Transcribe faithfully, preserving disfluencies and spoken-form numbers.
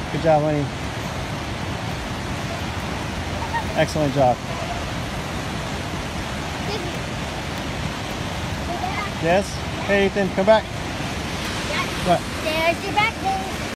Good job, honey. Excellent job. Yes? Hey, Ethan, come back. What? There's your back.